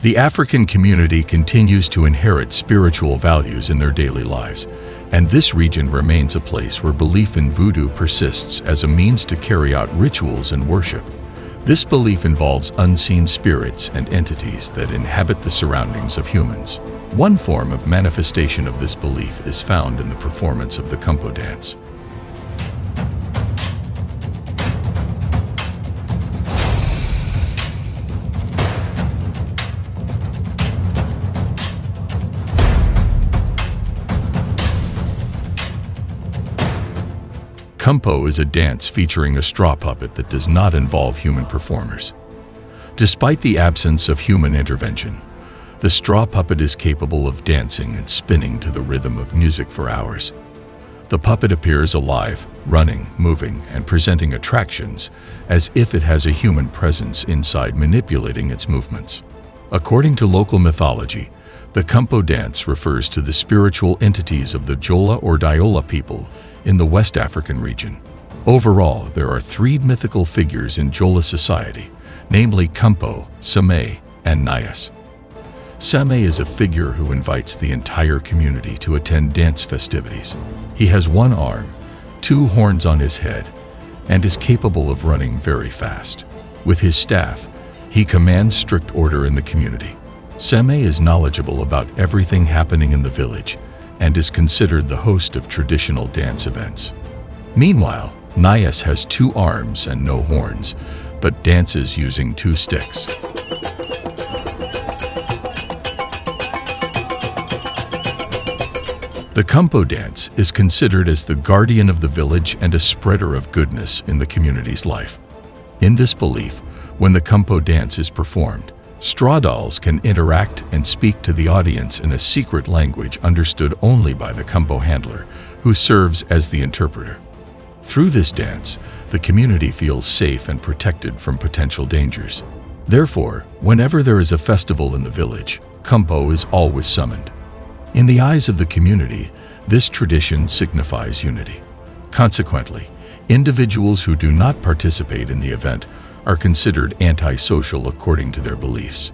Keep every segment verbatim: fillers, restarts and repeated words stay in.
The African community continues to inherit spiritual values in their daily lives, and this region remains a place where belief in voodoo persists as a means to carry out rituals and worship. This belief involves unseen spirits and entities that inhabit the surroundings of humans. One form of manifestation of this belief is found in the performance of the Kumpo dance. Kumpo is a dance featuring a straw puppet that does not involve human performers. Despite the absence of human intervention, the straw puppet is capable of dancing and spinning to the rhythm of music for hours. The puppet appears alive, running, moving, and presenting attractions as if it has a human presence inside manipulating its movements. According to local mythology, the Kumpo dance refers to the spiritual entities of the Jola or Diola people in the West African region. Overall, there are three mythical figures in Jola society, namely Kumpo, Same, and Nias. Same is a figure who invites the entire community to attend dance festivities. He has one arm, two horns on his head, and is capable of running very fast. With his staff, he commands strict order in the community. Same is knowledgeable about everything happening in the village and is considered the host of traditional dance events. Meanwhile, Nias has two arms and no horns, but dances using two sticks. The Kumpo dance is considered as the guardian of the village and a spreader of goodness in the community's life. In this belief, when the Kumpo dance is performed, straw dolls can interact and speak to the audience in a secret language understood only by the Kumpo handler, who serves as the interpreter. Through this dance, the community feels safe and protected from potential dangers. Therefore, whenever there is a festival in the village, Kumpo is always summoned. In the eyes of the community, this tradition signifies unity. Consequently, individuals who do not participate in the event are considered antisocial according to their beliefs.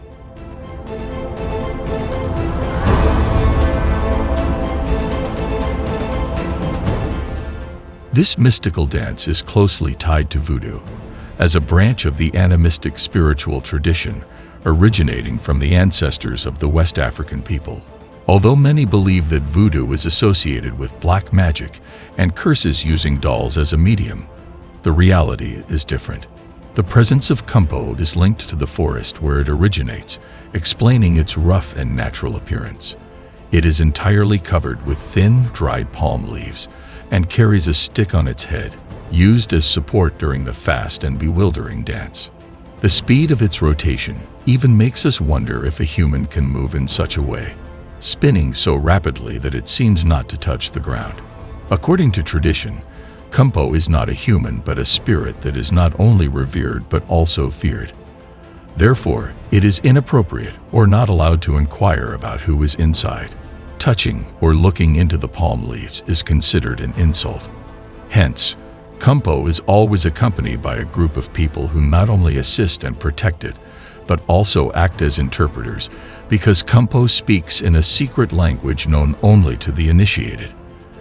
This mystical dance is closely tied to voodoo, as a branch of the animistic spiritual tradition originating from the ancestors of the West African people. Although many believe that voodoo is associated with black magic and curses using dolls as a medium, the reality is different. The presence of Kumpo is linked to the forest where it originates, explaining its rough and natural appearance. It is entirely covered with thin, dried palm leaves and carries a stick on its head, used as support during the fast and bewildering dance. The speed of its rotation even makes us wonder if a human can move in such a way, spinning so rapidly that it seems not to touch the ground. According to tradition, Kumpo is not a human but a spirit that is not only revered but also feared. Therefore, it is inappropriate or not allowed to inquire about who is inside. Touching or looking into the palm leaves is considered an insult. Hence, Kumpo is always accompanied by a group of people who not only assist and protect it, but also act as interpreters, because Kumpo speaks in a secret language known only to the initiated.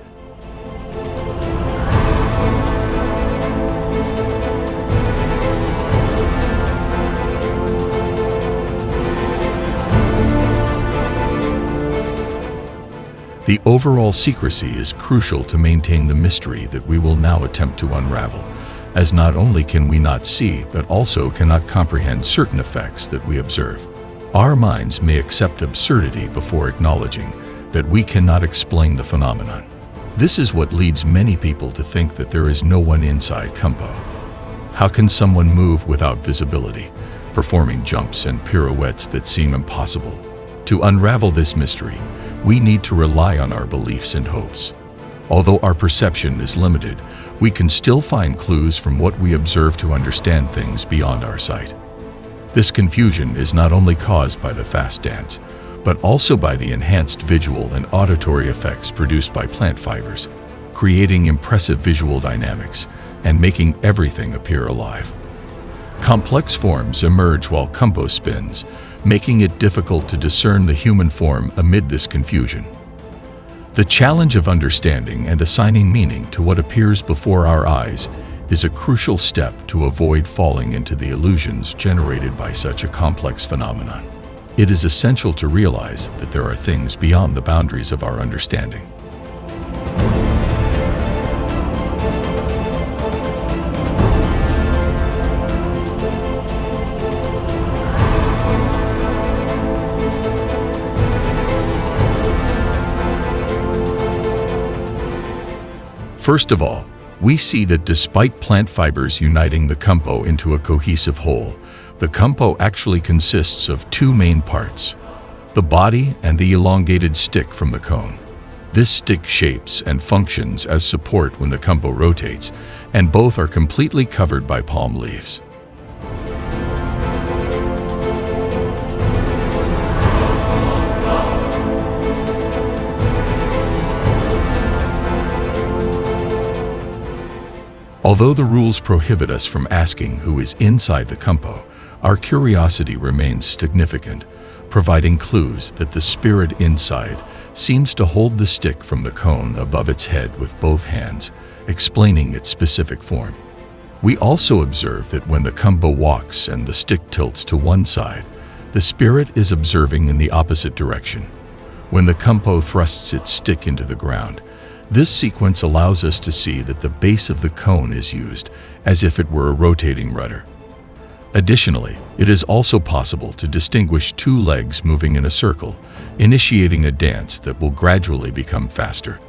The overall secrecy is crucial to maintain the mystery that we will now attempt to unravel, as not only can we not see but also cannot comprehend certain effects that we observe. Our minds may accept absurdity before acknowledging that we cannot explain the phenomenon. This is what leads many people to think that there is no one inside Kumpo. How can someone move without visibility, performing jumps and pirouettes that seem impossible? To unravel this mystery, we need to rely on our beliefs and hopes. Although our perception is limited, we can still find clues from what we observe to understand things beyond our sight. This confusion is not only caused by the fast dance, but also by the enhanced visual and auditory effects produced by plant fibers, creating impressive visual dynamics and making everything appear alive. Complex forms emerge while Kumpo spins, making it difficult to discern the human form amid this confusion. The challenge of understanding and assigning meaning to what appears before our eyes is a crucial step to avoid falling into the illusions generated by such a complex phenomenon. It is essential to realize that there are things beyond the boundaries of our understanding. First of all, we see that despite plant fibers uniting the Kumpo into a cohesive whole, the Kumpo actually consists of two main parts: the body and the elongated stick from the cone. This stick shapes and functions as support when the Kumpo rotates, and both are completely covered by palm leaves. Although the rules prohibit us from asking who is inside the Kumpo, our curiosity remains significant, providing clues that the spirit inside seems to hold the stick from the cone above its head with both hands, explaining its specific form. We also observe that when the Kumpo walks and the stick tilts to one side, the spirit is observing in the opposite direction. When the Kumpo thrusts its stick into the ground, this sequence allows us to see that the base of the cone is used as if it were a rotating rudder. Additionally, it is also possible to distinguish two legs moving in a circle, initiating a dance that will gradually become faster.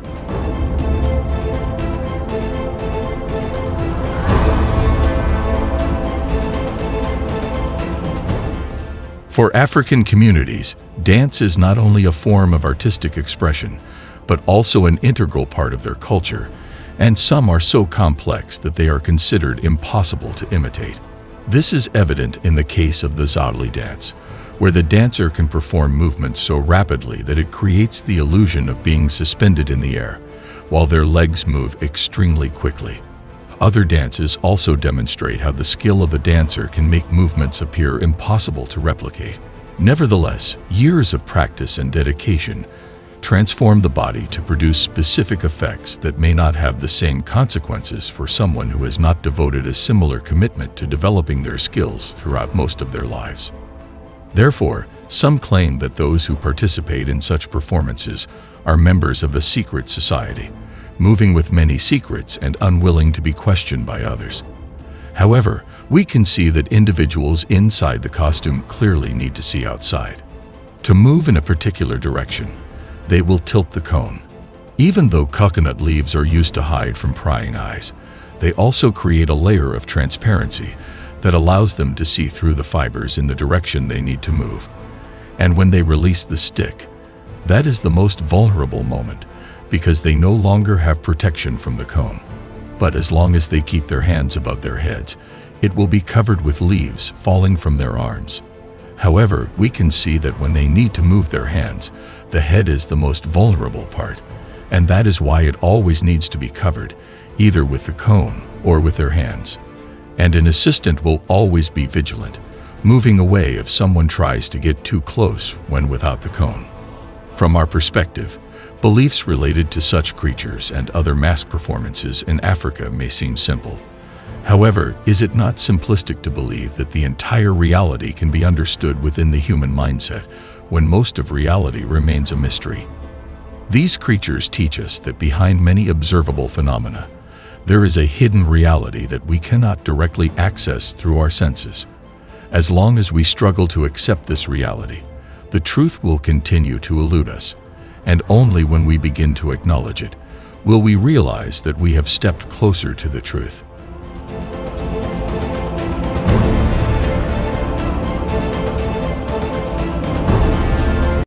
For African communities, dance is not only a form of artistic expression, but also an integral part of their culture, and some are so complex that they are considered impossible to imitate. This is evident in the case of the Zodli dance, where the dancer can perform movements so rapidly that it creates the illusion of being suspended in the air, while their legs move extremely quickly. Other dances also demonstrate how the skill of a dancer can make movements appear impossible to replicate. Nevertheless, years of practice and dedication transform the body to produce specific effects that may not have the same consequences for someone who has not devoted a similar commitment to developing their skills throughout most of their lives. Therefore, some claim that those who participate in such performances are members of a secret society, moving with many secrets and unwilling to be questioned by others. However, we can see that individuals inside the costume clearly need to see outside. To move in a particular direction, they will tilt the cone. Even though coconut leaves are used to hide from prying eyes, they also create a layer of transparency that allows them to see through the fibers in the direction they need to move. And when they release the stick, that is the most vulnerable moment, because they no longer have protection from the cone. But as long as they keep their hands above their heads, it will be covered with leaves falling from their arms. However, we can see that when they need to move their hands, the head is the most vulnerable part, and that is why it always needs to be covered, either with the cone or with their hands. And an assistant will always be vigilant, moving away if someone tries to get too close when without the cone. From our perspective, beliefs related to such creatures and other mask performances in Africa may seem simple. However, is it not simplistic to believe that the entire reality can be understood within the human mindset, when most of reality remains a mystery? These creatures teach us that behind many observable phenomena, there is a hidden reality that we cannot directly access through our senses. As long as we struggle to accept this reality, the truth will continue to elude us, and only when we begin to acknowledge it will we realize that we have stepped closer to the truth.